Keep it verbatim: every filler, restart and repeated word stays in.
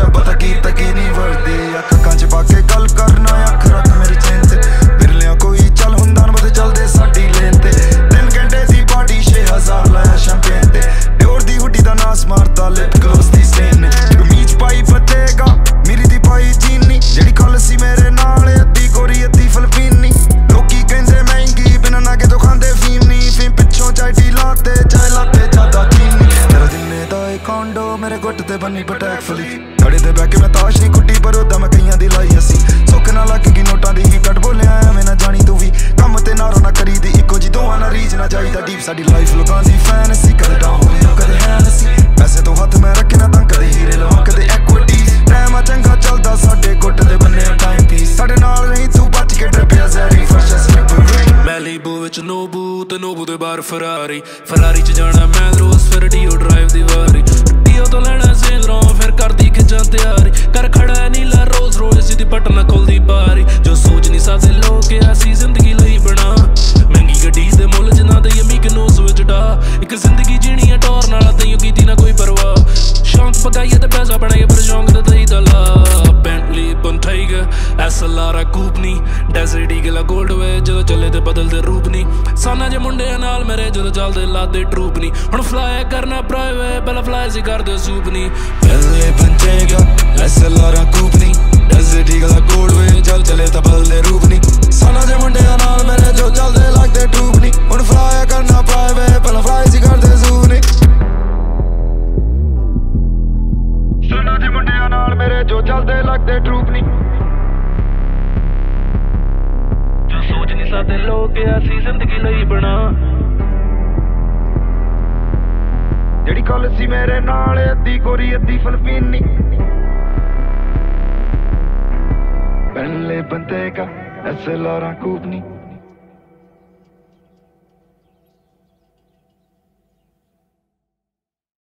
च पता की तकी नहीं वरदी अखां च पाके गल करना अख रख मेरी चेन ते बिरलियां कोई चल हुंदा न बद चलदे साडी लेन ते तीन घंटे दी पार्टी छे हजार लाया शैंपेन ते प्योर दी हुड्डी दा नास मारता लिप ग्लोस दी सेन कमीज पाई फतेगा मेरी दी पाई चीनी जेड़ी कल सी मेरे नाल अद्धी गोरी अद्धी फिलिपीनी लोकी कहंदे महंगी बिना नागे तो खांदे फीम नी फीम पिछों चाय लाते चाय लाते ज्यादा चीनी तेरा दिने दा कॉन्डो मेरे गुट ते बनी पटैक फली खड़े ते बैके मैं ताश नहीं कुट्टी पर ओदा मैं कईयां दी लाई असी सुख ना लग गई नोटां दी ही कट बोलिया एवें ना जानी तू भी कम ते नारो ना करी दी इको जी दोवां ना रीच ना चाहिदा डीप साडी लाइफ लोकां दी फैंसी कदे डाउन हो कदे हैनसी पैसे तो हथ मैं रखे ना तां कदे हीरे लवां कदे इक्विटीज टाइम चंगा चलदा साडे गुट दे बन्ने टाइम पीस साडे नाल रही तू बच के डरपिया ज़हरी फर्श स्लिप मैलीबू विच नोबू ते नोबू दे बाहर फरारी फरारी च जाना मैं रोज फिर डीओ ड्राइव दी वारी डीओ तो लेना सेंद्रों फिर कर दी खिंचां तैयारी कर खड़ा है नीला रोज रोज सीधी पटना खुलदी बारी जो सोच नहीं सकदे लोग ऐसी जिंदगी लई बना महंगी गड्डी दे मुल जिन्हां दे यमी के नोस विच डा एक जिंदगी जीनी है टोर नाल तैयों कीती ना कोई परवाह शौक पकाइए ते पैसा बनाइए पर शौक ते दई दला बेंटली बंटाइगा एसएलआर कूपनी डेजर्ट ईगल गोल्ड वे जो चले ते बदलदे रूप नहीं साना जे मुंडे नाल मेरे जो चलदे लादे ट्रूप नहीं हुण फ्लाई करना प्राइवेट पहला फ्लाई सी करदे सूप नहीं पहले बंटेगा एसएलआर कूपनी डेजर्ट ईगल गोल्ड वे चल चले ते बदलदे रूप नहीं साना जे मुंडे नाल मेरे जो चलदे लादे ट्रूप नहीं हुण फ्लाई करना प्राइवेट पहला फ्लाई सी करदे सूप नहीं साना जे मुंडे नाल मेरे जो चलदे लगदे ट्रूप नहीं सोच नहीं सकते लोग ऐसी जिंदगी लई बना जेड़ी कल सी मेरे नाल अद्धी गोरी अद्धी फिलिपीनी पहले बंदे का एसएलआर कूपनी